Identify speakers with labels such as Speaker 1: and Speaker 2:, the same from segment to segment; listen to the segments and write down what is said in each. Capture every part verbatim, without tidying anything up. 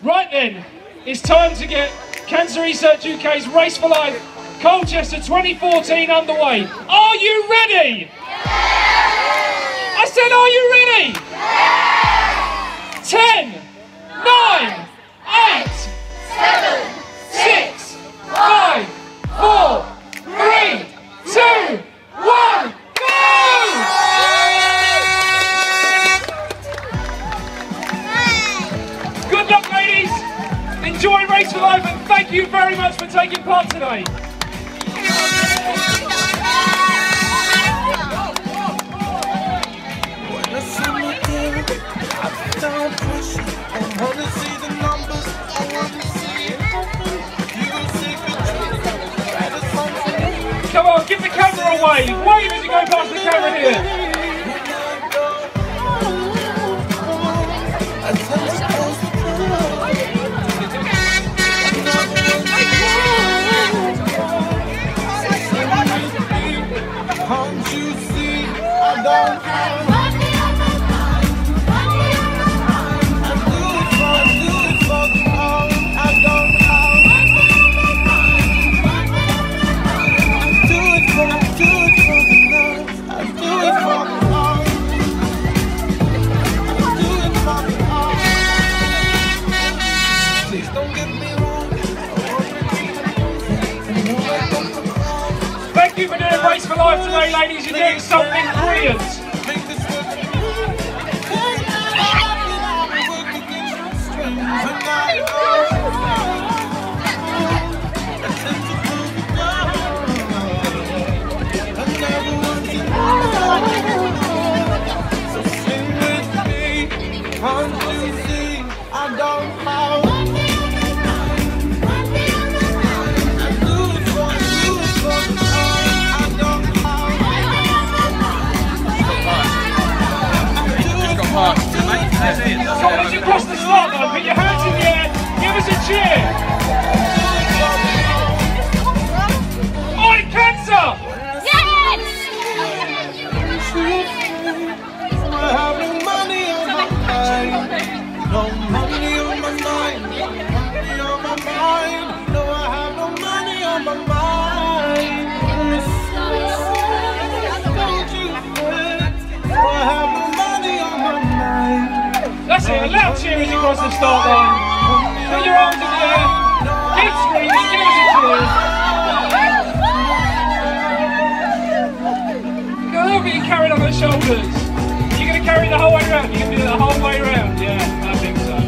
Speaker 1: Right then, it's time to get Cancer Research U K's Race for Life Colchester twenty fourteen underway. Are you ready? Yeah! I said, are you ready? Yeah! Ten, nine, eight, seven, six, five, four, three, two, one, go! Good luck, ladies. Enjoy Race for Life, and thank you very much for taking part today. Come on, give the camera a wave. Wave as you go past the camera here.
Speaker 2: Can't you see I don't have money on my mind, money on my mind. I do it for, do it for the home. I don't have money on my mind, money on my mind. I do it for, do it for the love. I do it for the home. I do it for the home. Please don't get me wrong.
Speaker 1: Thank you for doing Race for Life today, ladies. You're doing something brilliant.
Speaker 2: So sing with me, can't you see I don't have money on my mind, money on my mind. I do it for, do it for the time. I don't have money on my mind, I do it for, do it for the time.
Speaker 1: So as you cross the start line, put your hands in the air, give us a cheer. Oi, Cancer!
Speaker 2: I have no money on my mind, no money on my mind, money on my mind. No, I have no money on my mind. Don't you quit. I have no money on my mind.
Speaker 1: That's it, a loud cheer as you cross the start line. Put your arms in the air, keep screaming, give us a cheer. Look at you carried on their shoulders. You're going to carry the whole way around. You can do it the whole way around. Yeah, I think so.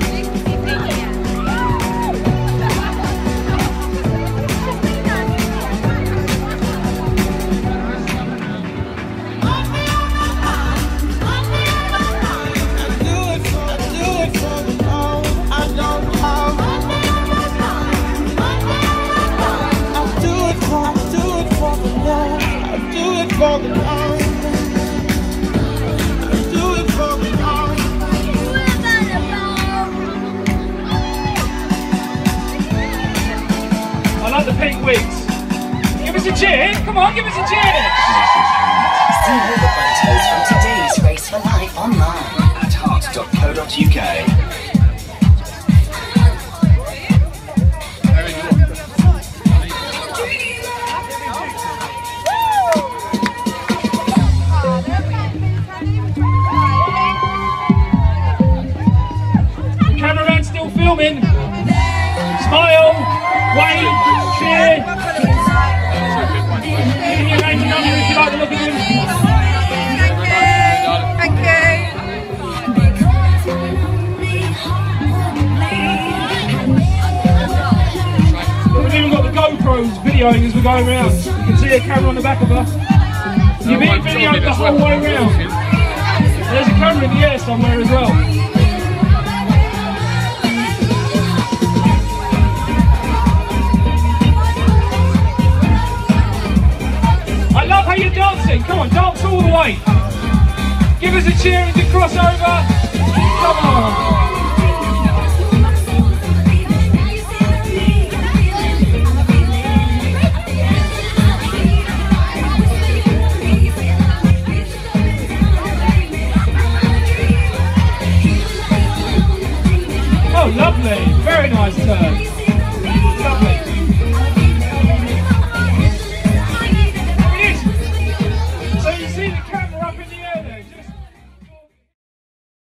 Speaker 2: For the love, I do it for the love.
Speaker 1: I like the pink wigs. Give us a cheer. Come on, give us a cheer.
Speaker 3: See all the photos from today's Race for Life online at heart dot co dot U K.
Speaker 1: Filming. Smile, wave, cheer. Give your name and number if you like to look at him.
Speaker 4: Thank you.
Speaker 1: We've even got the GoPros videoing as we're going around. You can see a camera on the back of her. You've been videoed the whole way around. There's a camera in the air somewhere as well. I love how you're dancing. Come on, dance all the way. Give us a cheer as you cross over. Come on. Oh, lovely. Very nice turn.